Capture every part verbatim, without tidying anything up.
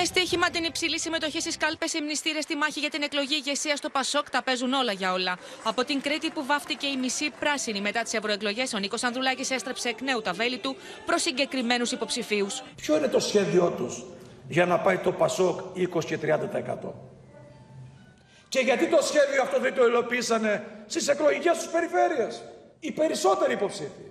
Με στοίχημα την υψηλή συμμετοχή στις κάλπες, οι μνηστήρες στη μάχη για την εκλογή ηγεσία στο Πασόκ τα παίζουν όλα για όλα. Από την Κρήτη που βάφτηκε η μισή πράσινη μετά τις ευρωεκλογές, ο Νίκος Ανδρουλάκης έστρεψε εκ νέου τα βέλη του προς συγκεκριμένους υποψηφίους. Ποιο είναι το σχέδιό τους για να πάει το Πασόκ είκοσι και τριάντα τοις εκατό? Και γιατί το σχέδιο αυτό δεν το υλοποίησανε στις εκλογικές τους περιφέρειες? Οι περισσότεροι υποψήφοι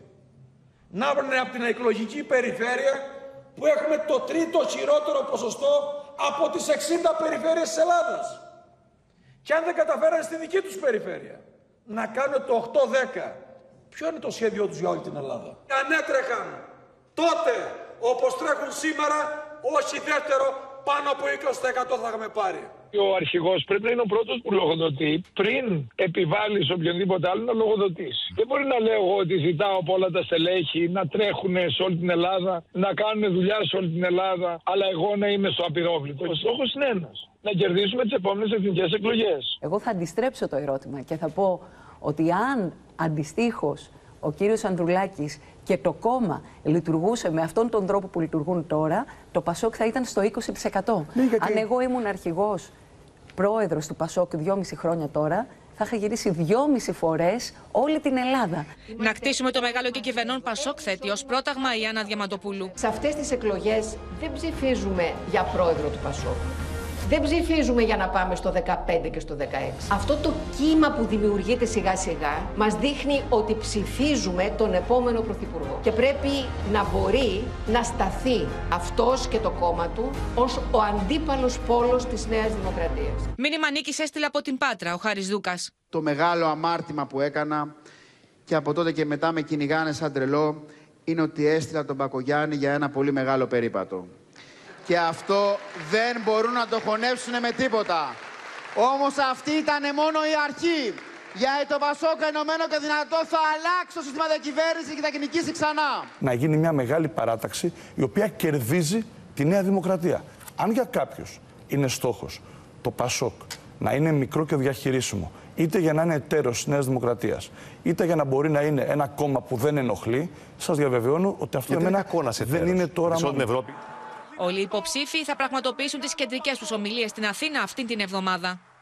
να έρθουν από την εκλογική περιφέρεια που έχουμε το τρίτο χειρότερο ποσοστό από τις εξήντα περιφέρειες της Ελλάδας. Και αν δεν καταφέρανε στη δική τους περιφέρεια να κάνουν το οκτώ δέκα, ποιο είναι το σχέδιό τους για όλη την Ελλάδα? Αν έτρεχαν τότε όπως τρέχουν σήμερα, όχι δεύτερο, πάνω από είκοσι τοις εκατό θα είχαμε πάρει. Ο αρχηγός πρέπει να είναι ο πρώτος που λογοδοτεί πριν επιβάλλει σε οποιονδήποτε άλλο να λογοδοτήσει. Δεν μπορεί να λέω εγώ ότι ζητάω από όλα τα στελέχη να τρέχουν σε όλη την Ελλάδα, να κάνουν δουλειά σε όλη την Ελλάδα, αλλά εγώ να είμαι στο απειρόβλητο. Ο στόχος είναι ένας. Να κερδίσουμε τις επόμενες εθνικές εκλογές. Εγώ θα αντιστρέψω το ερώτημα και θα πω ότι αν αντιστοίχως ο κύριος Ανδρουλάκης και το κόμμα λειτουργούσε με αυτόν τον τρόπο που λειτουργούν τώρα, το Πασόκ θα ήταν στο είκοσι τοις εκατό. Ναι, γιατί... Αν εγώ ήμουν αρχηγός, πρόεδρος του Πασόκ δυόμιση χρόνια τώρα, θα είχα γυρίσει δυόμιση φορές όλη την Ελλάδα. Να κτίσουμε το μεγάλο και κυβερνών Πασόκ θέτει ως πρόταγμα η Άννα Διαμαντοπούλου. Σε αυτές τις εκλογές δεν ψηφίζουμε για πρόεδρο του Πασόκ. Δεν ψηφίζουμε για να πάμε στο δεκαπέντε και στο δεκαέξι. Αυτό το κύμα που δημιουργείται σιγά σιγά μας δείχνει ότι ψηφίζουμε τον επόμενο πρωθυπουργό. Και πρέπει να μπορεί να σταθεί αυτός και το κόμμα του ως ο αντίπαλος πόλος της Νέας Δημοκρατίας. Μήνυμα νίκης έστειλε από την Πάτρα ο Χάρης Δούκας. Το μεγάλο αμάρτημα που έκανα και από τότε και μετά με κυνηγάνε σαν τρελό είναι ότι έστειλα τον Μπακογιάννη για ένα πολύ μεγάλο περίπατο. Και αυτό δεν μπορούν να το χωνεύσουν με τίποτα. Όμως αυτή ήταν μόνο η αρχή. Γιατί το Πασόκ ενωμένο και δυνατό θα αλλάξει το σύστημα διακυβέρνηση και θα νικήσει ξανά. Να γίνει μια μεγάλη παράταξη η οποία κερδίζει τη Νέα Δημοκρατία. Αν για κάποιους είναι στόχος το Πασόκ να είναι μικρό και διαχειρίσιμο, είτε για να είναι εταίρος της Νέας Δημοκρατίας, είτε για να μπορεί να είναι ένα κόμμα που δεν ενοχλεί, σας διαβεβαιώνω ότι αυτό εμένα δεν είναι τώρα μόνο. Όλοι οι υποψήφοι θα πραγματοποιήσουν τις κεντρικές τους ομιλίες στην Αθήνα αυτή την εβδομάδα.